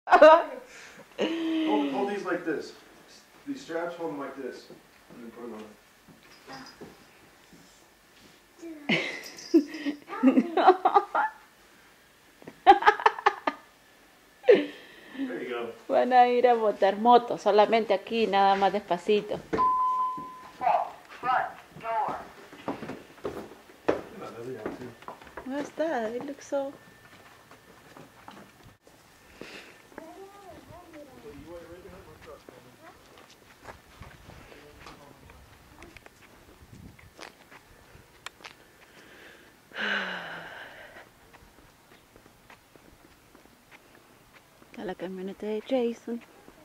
Hold these like this. These straps, hold them like this. And then put them on. There you go. Van a ir a botar motos, solamente aquí, nada más despacito. What's that? It looks so... Está la camioneta de Jason.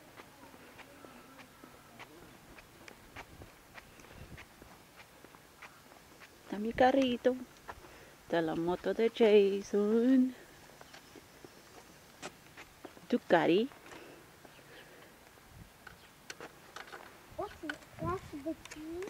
Está mi carrito. Está la moto de Jason. Ducati. That's the key.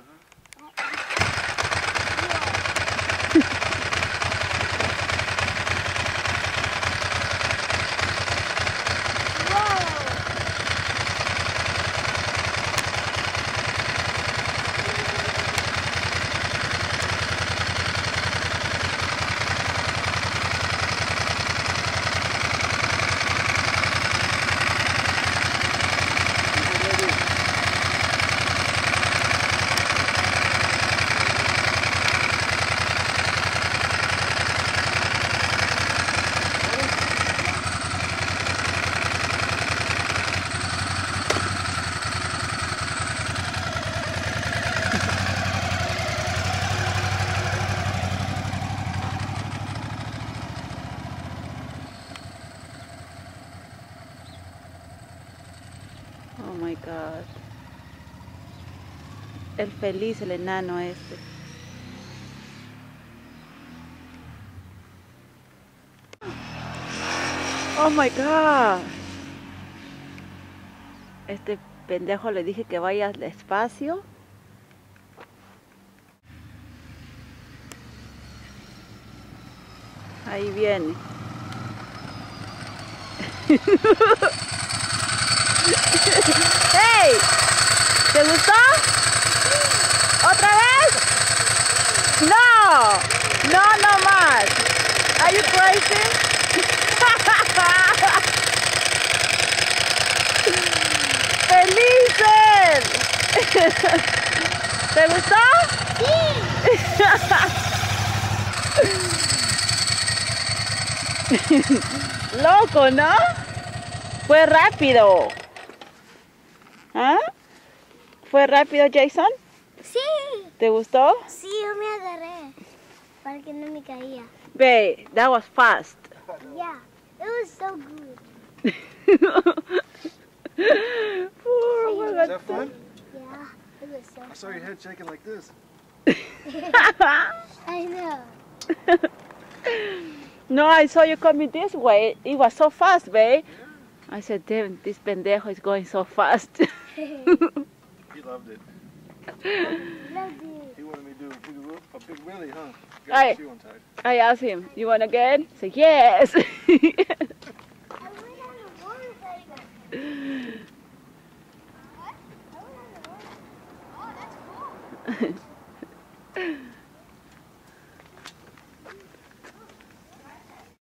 Oh my God. El feliz, el enano este. Oh my God. Este pendejo le dije que vaya despacio. Ahí viene. ¡Hey! ¿Te gustó? ¿Otra vez? ¡No! ¡No, no más! ¿Are you crazy? ¡Felices! ¿Te gustó? Sí. Loco, ¿no? Fue rápido. ¿Ah? ¿Fue rápido, Jason? Sí. ¿Te gustó? Sí, yo me agarré para que no me caía. Babe, that was fast. Yeah, it was so good. Was that fun? Yeah, it was so I saw your head shaking like this. I know. No, I saw you coming this way. It was so fast, babe. Yeah. I said, damn, this pendejo is going so fast. He loved it. Loved it. He wanted me to do a big wheelie, huh? Got your shoe untied. I asked him, you want to get? He said, yes.